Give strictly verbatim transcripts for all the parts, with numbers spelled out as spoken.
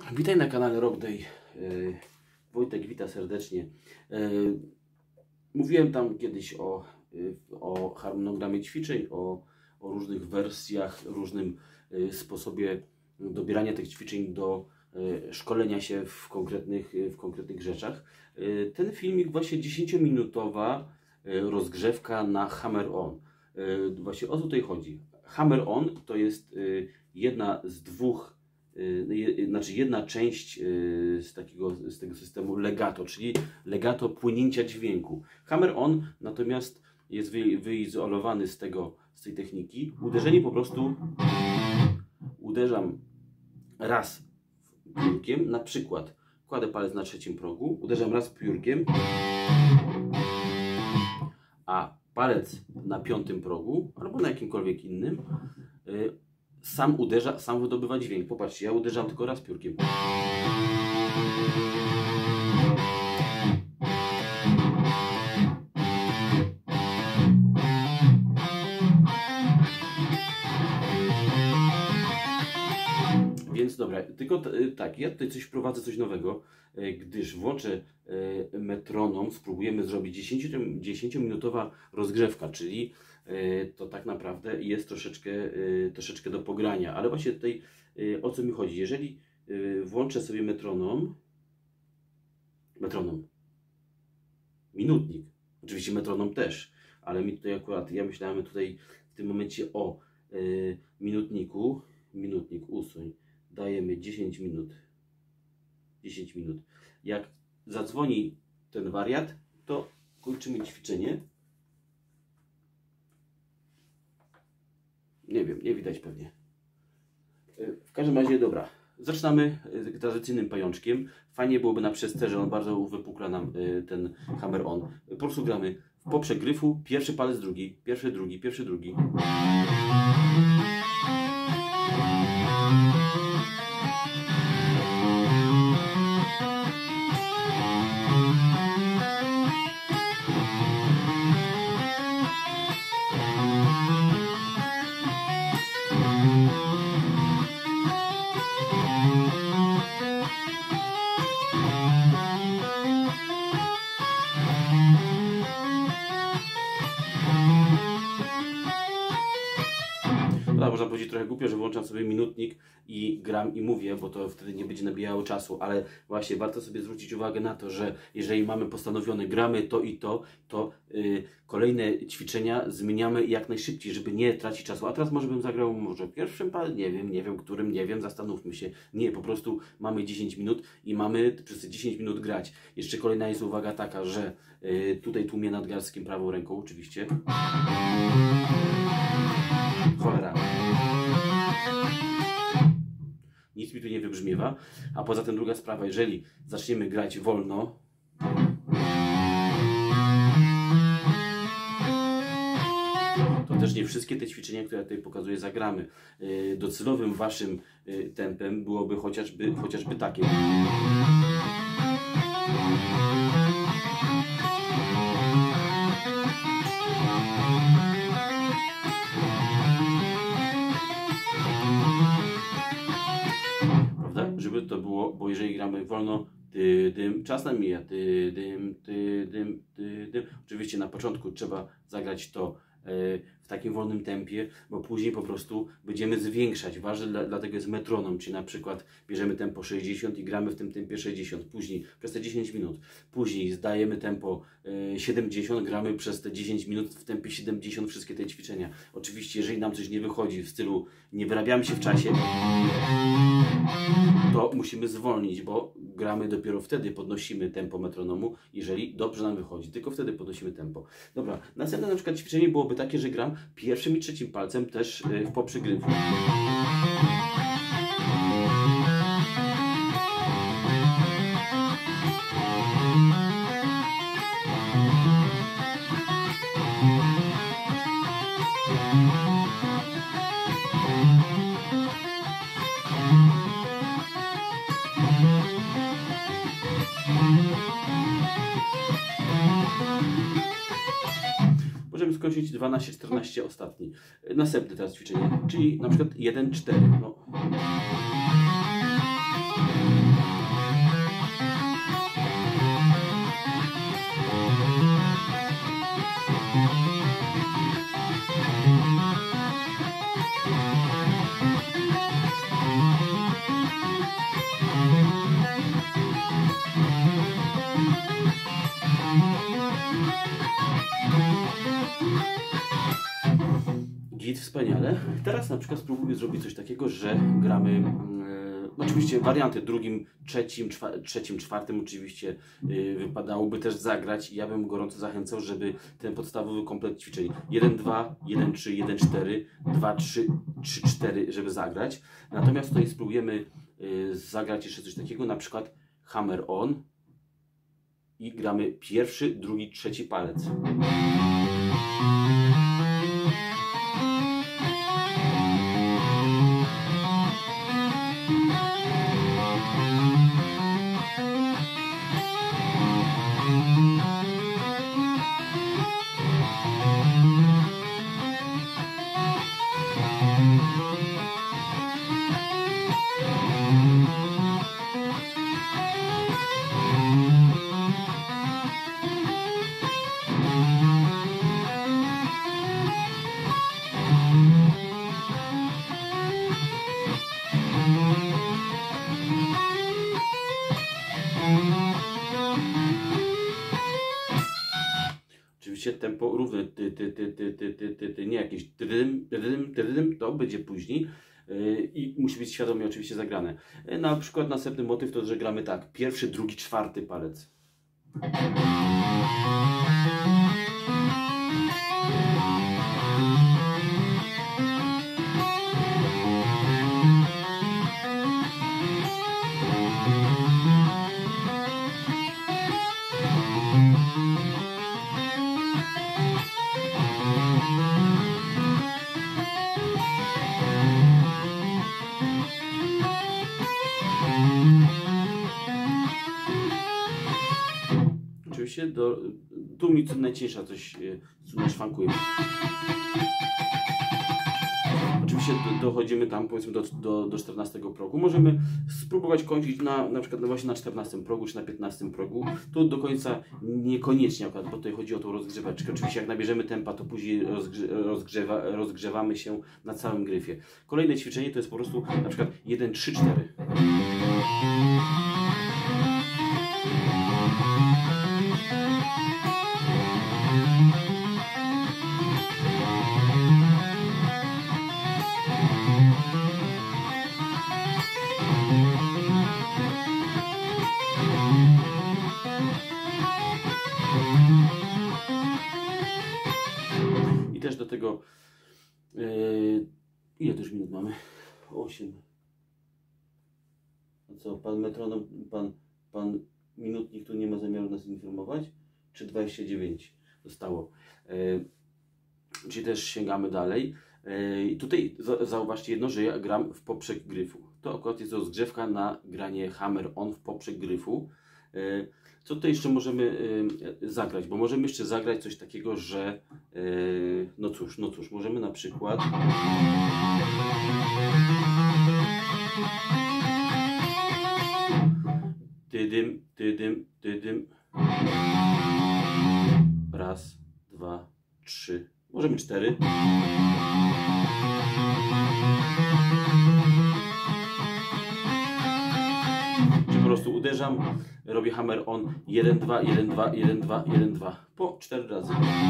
Witaj na kanale Rock Day. Wojtek wita serdecznie. Mówiłem tam kiedyś o, o harmonogramie ćwiczeń, o, o różnych wersjach, różnym sposobie dobierania tych ćwiczeń do szkolenia się w konkretnych, w konkretnych rzeczach. Ten filmik właśnie dziesięciominutowa rozgrzewka na Hammer On. Właśnie o co tutaj chodzi? Hammer On to jest jedna z dwóch, znaczy jedna część z takiego, z tego systemu legato, czyli legato płynięcia dźwięku. Hammer On natomiast jest wy, wyizolowany z tego, z tej techniki. Uderzenie po prostu uderzam raz piórkiem, na przykład kładę palec na trzecim progu, uderzam raz piórkiem, a palec na piątym progu albo na jakimkolwiek innym sam uderza, sam wydobywa dźwięk. Popatrzcie, ja uderzam tylko raz piórkiem. Więc dobra, tylko tak, ja tutaj coś wprowadzę, coś nowego, gdyż włączę metronom, spróbujemy zrobić dziesięciominutowa rozgrzewka, czyli to tak naprawdę jest troszeczkę, troszeczkę do pogrania, ale właśnie tutaj o co mi chodzi, jeżeli włączę sobie metronom, metronom, minutnik, oczywiście metronom też, ale mi tutaj akurat, ja myślałem tutaj w tym momencie o minutniku, minutnik usuń, dajemy dziesięć minut, dziesięć minut, jak zadzwoni ten wariat, to kończymy ćwiczenie. Nie wiem, nie widać pewnie. W każdym razie, dobra, zaczynamy tradycyjnym pajączkiem. Fajnie byłoby na przesterze, on bardzo wypukla nam ten Hammer On. Po prostu gramy w poprzek gryfu, pierwszy palec drugi, pierwszy drugi, pierwszy drugi. Można powiedzieć trochę głupio, że włączam sobie minutnik i gram i mówię, bo to wtedy nie będzie nabijało czasu, ale właśnie warto sobie zwrócić uwagę na to, że jeżeli mamy postanowione gramy to i to, to yy, kolejne ćwiczenia zmieniamy jak najszybciej, żeby nie tracić czasu. A teraz może bym zagrał może pierwszym, nie wiem, nie wiem którym, nie wiem, zastanówmy się. Nie, po prostu mamy dziesięć minut i mamy przez te dziesięć minut grać. Jeszcze kolejna jest uwaga taka, że yy, tutaj tłumię nadgarstkiem prawą ręką oczywiście. Cholera. Nic mi tu nie wybrzmiewa. A poza tym druga sprawa, jeżeli zaczniemy grać wolno, to też nie wszystkie te ćwiczenia, które ja tutaj pokazuję, zagramy. Docelowym waszym tempem byłoby chociażby, chociażby takie. Żeby to było, bo jeżeli gramy wolno, ty, dym, czas nam mija, ty, dym, ty, dym, ty, dym. Oczywiście na początku trzeba zagrać to e, w takim wolnym tempie, bo później po prostu będziemy zwiększać. Ważne dla, dlatego jest metronom, czyli na przykład bierzemy tempo sześćdziesiąt i gramy w tym tempie sześćdziesiąt, później przez te dziesięć minut, później zdajemy tempo e, siedemdziesiąt, gramy przez te dziesięć minut w tempie siedemdziesiąt wszystkie te ćwiczenia. Oczywiście jeżeli nam coś nie wychodzi w stylu nie wyrabiamy się w czasie, to musimy zwolnić, bo gramy dopiero wtedy, podnosimy tempo metronomu, jeżeli dobrze nam wychodzi. Tylko wtedy podnosimy tempo. Dobra, następne na przykład ćwiczenie byłoby takie, że gram pierwszym i trzecim palcem też w poprzek gryfu. Możemy skończyć dwanaście czternaście ostatni. Następne teraz ćwiczenie, czyli na przykład jeden cztery. No. wspaniale. Teraz na przykład spróbuję zrobić coś takiego, że gramy yy, oczywiście warianty drugim, trzecim, czwa, trzecim, czwartym oczywiście yy, wypadałoby też zagrać i ja bym gorąco zachęcał, żeby ten podstawowy komplet ćwiczeń jeden dwa, jeden trzy, jeden cztery, dwa trzy, trzy cztery, żeby zagrać. Natomiast tutaj spróbujemy yy, zagrać jeszcze coś takiego, na przykład hammer on i gramy pierwszy, drugi, trzeci palec. Oczywiście tempo równe, ty, ty, ty, ty, ty, ty, ty, ty, nie jakieś tydym, tydym, tydym, to będzie później yy, i musi być świadomie oczywiście zagrane. Yy, na przykład następny motyw to, że gramy tak, pierwszy, drugi, czwarty palec. Oczywiście do, tu mi co najcięższa coś e, szwankuje. Oczywiście do, dochodzimy tam powiedzmy do, do, do czternastego progu. Możemy spróbować kończyć na, na przykład właśnie na czternastym progu czy na piętnastym progu. Tu do końca niekoniecznie akurat, bo tutaj chodzi o tą rozgrzeweczkę. Oczywiście jak nabierzemy tempa, to później rozgrze, rozgrzewa, rozgrzewamy się na całym gryfie. Kolejne ćwiczenie to jest po prostu na przykład jeden, trzy, cztery. I też do tego yy, ile też minut mamy? osiem. A co, pan metronom, pan, pan minutnik tu nie ma zamiaru nas informować? Czy dwadzieścia dziewięć zostało? Yy, czyli też sięgamy dalej. Yy, tutaj za, zauważcie jedno, że ja gram w poprzek gryfu. To akurat jest rozgrzewka na granie hammer on w poprzek gryfu. Yy, Co tutaj jeszcze możemy y, zagrać? Bo możemy jeszcze zagrać coś takiego, że y, no cóż, no cóż, możemy na przykład tydym, tydym, tydym. Raz, dwa, trzy. Możemy cztery. Po prostu uderzam, robię hammer on jeden, dwa, jeden, dwa, jeden, dwa, jeden, dwa po cztery razy.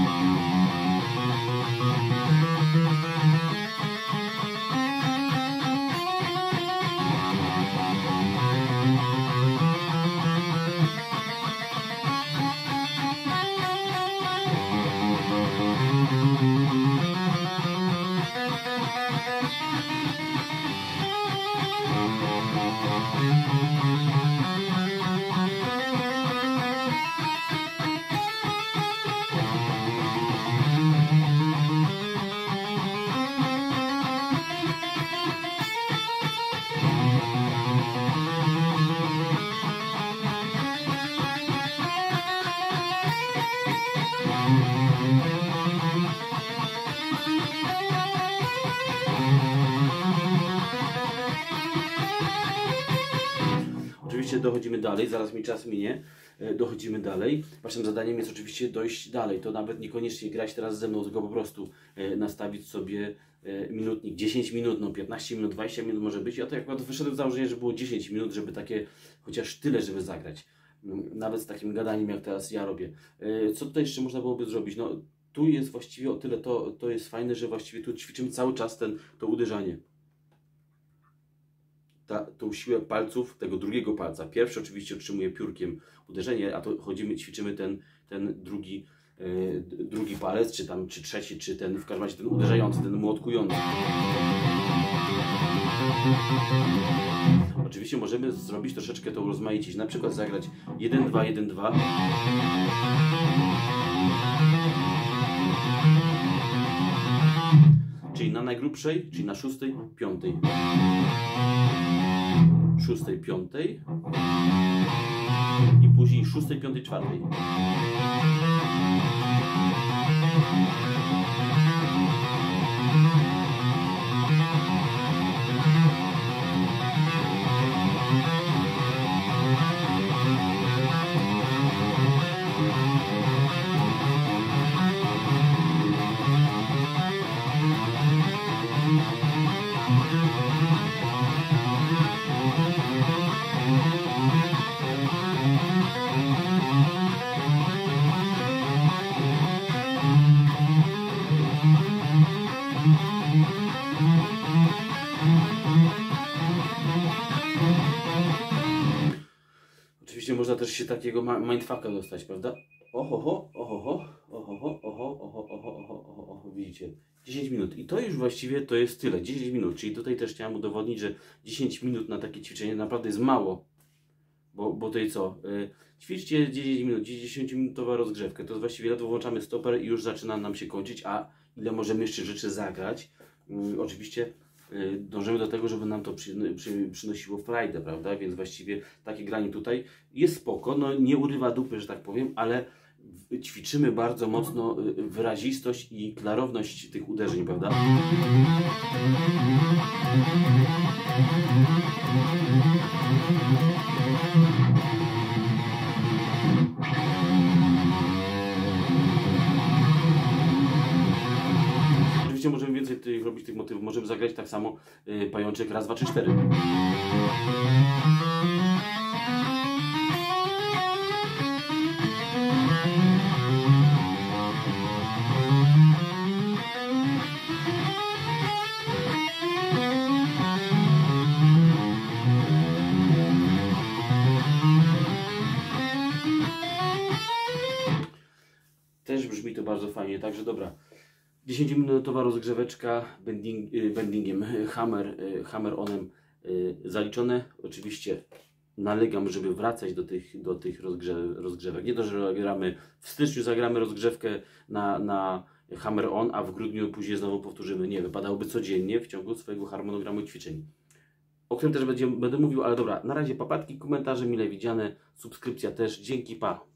Oczywiście dochodzimy dalej, zaraz mi czas minie, dochodzimy dalej. Waszym zadaniem jest oczywiście dojść dalej, to nawet niekoniecznie grać teraz ze mną, tylko po prostu nastawić sobie minutnik, dziesięć minut, no piętnaście minut, dwadzieścia minut może być. Ja to akurat wyszedłem z założenia, że było dziesięć minut, żeby takie, chociaż tyle, żeby zagrać. Nawet z takim gadaniem, jak teraz ja robię. Co tutaj jeszcze można byłoby zrobić? No, tu jest właściwie o tyle to, to jest fajne, że właściwie tu ćwiczymy cały czas ten, to uderzanie. Ta, tą siłę palców tego drugiego palca. Pierwszy oczywiście otrzymuje piórkiem uderzenie, a to chodzimy, ćwiczymy ten, ten drugi, yy, drugi palec, czy tam, czy trzeci, czy ten, w każdym razie ten uderzający, ten młotkujący. Oczywiście możemy zrobić troszeczkę tą rozmaicić, na przykład zagrać jeden dwa jeden dwa. Czyli na najgrubszej, czyli na szóstej, piątej. Szóstej, piątej. I później szóstej, piątej, czwartej. Oczywiście można też się takiego mindfucka dostać, prawda? Ohoho, ohoho, ohoho, oho, oho, oho, oho, oho, oho, widzicie? dziesięć minut. I to już właściwie to jest tyle, dziesięć minut. Czyli tutaj też chciałem udowodnić, że dziesięć minut na takie ćwiczenie naprawdę jest mało. Bo, bo tutaj co? Yy, ćwiczcie dziesięć minut, dziesięciominutowa rozgrzewka. To jest właściwie ledwo włączamy stoper i już zaczyna nam się kończyć, a ile możemy jeszcze rzeczy zagrać. Yy, oczywiście yy, dążymy do tego, żeby nam to przy, przy, przynosiło frajdę, prawda? Więc właściwie takie granie tutaj jest spoko, no nie urywa dupy, że tak powiem, ale ćwiczymy bardzo mocno wyrazistość i klarowność tych uderzeń, prawda? Oczywiście możemy więcej tych, robić tych motywów. Możemy zagrać tak samo y, pajączek raz, dwa, trzy, cztery. Też brzmi to bardzo fajnie, także dobra. dziesięciominutowa rozgrzeweczka bending, bendingiem, hammer, hammer onem zaliczone. Oczywiście nalegam, żeby wracać do tych, do tych rozgrze, rozgrzewek. Nie to, że gramy w styczniu, zagramy rozgrzewkę na, na hammer on, a w grudniu później znowu powtórzymy. Nie, wypadałoby codziennie w ciągu swojego harmonogramu ćwiczeń, o którym też będzie, będę mówił, ale dobra, na razie papatki, komentarze mile widziane, subskrypcja też. Dzięki, pa!